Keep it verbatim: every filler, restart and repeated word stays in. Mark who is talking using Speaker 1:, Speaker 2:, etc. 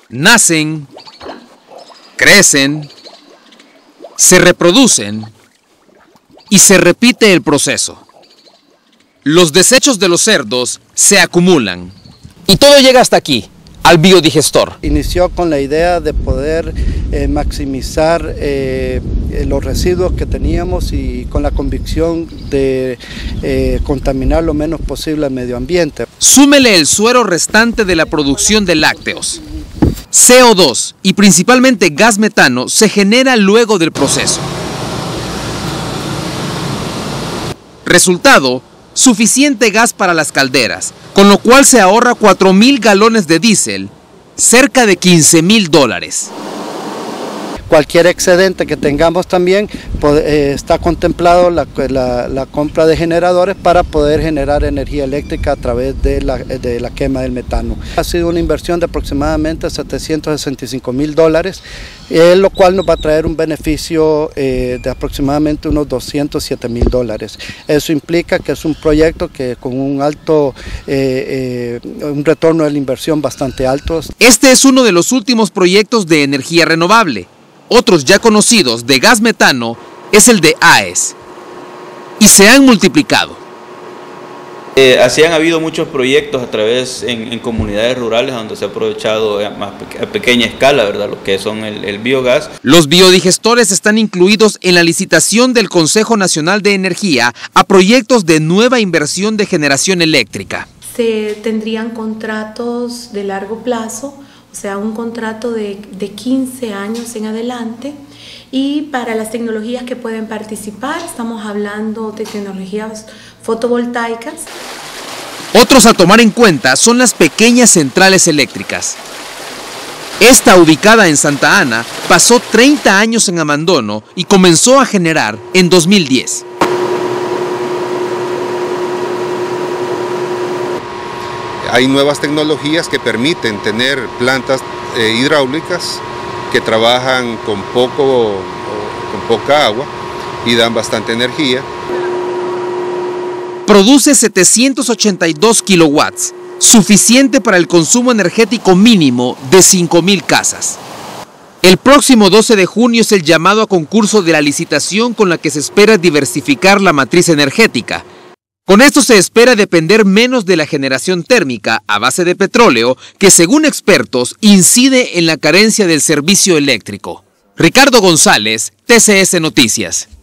Speaker 1: Nacen, crecen, se reproducen y se repite el proceso. Los desechos de los cerdos se acumulan. Y todo llega hasta aquí, al biodigestor.
Speaker 2: Inició con la idea de poder eh, maximizar eh, los residuos que teníamos y con la convicción de eh, contaminar lo menos posible el medio ambiente.
Speaker 1: Súmele el suero restante de la producción de lácteos. C O dos y principalmente gas metano se genera luego del proceso. Resultado, suficiente gas para las calderas, con lo cual se ahorra cuatro mil galones de diésel, cerca de quince mil dólares.
Speaker 2: Cualquier excedente que tengamos también eh, está contemplado la, la, la compra de generadores para poder generar energía eléctrica a través de la, de la quema del metano. Ha sido una inversión de aproximadamente setecientos sesenta y cinco mil dólares, eh, lo cual nos va a traer un beneficio eh, de aproximadamente unos doscientos siete mil dólares. Eso implica que es un proyecto que con un alto, eh, eh, un retorno de la inversión bastante alto.
Speaker 1: Este es uno de los últimos proyectos de energía renovable. Otros ya conocidos de gas metano es el de A E S y se han multiplicado.
Speaker 3: Eh, así han habido muchos proyectos a través en, en comunidades rurales donde se ha aprovechado a, más pe a pequeña escala, ¿verdad?, lo que son el, el biogás.
Speaker 1: Los biodigestores están incluidos en la licitación del Consejo Nacional de Energía a proyectos de nueva inversión de generación eléctrica.
Speaker 4: Se tendrían contratos de largo plazo, o sea, un contrato de, de quince años en adelante, y para las tecnologías que pueden participar estamos hablando de tecnologías fotovoltaicas.
Speaker 1: Otros a tomar en cuenta son las pequeñas centrales eléctricas. Esta, ubicada en Santa Ana, pasó treinta años en abandono y comenzó a generar en dos mil diez.
Speaker 5: Hay nuevas tecnologías que permiten tener plantas eh, hidráulicas que trabajan con, poco, con poca agua y dan bastante energía.
Speaker 1: Produce setecientos ochenta y dos kilowatts, suficiente para el consumo energético mínimo de cinco mil casas. El próximo doce de junio es el llamado a concurso de la licitación con la que se espera diversificar la matriz energética. Con esto se espera depender menos de la generación térmica a base de petróleo, que según expertos incide en la carencia del servicio eléctrico. Ricardo González, T C S Noticias.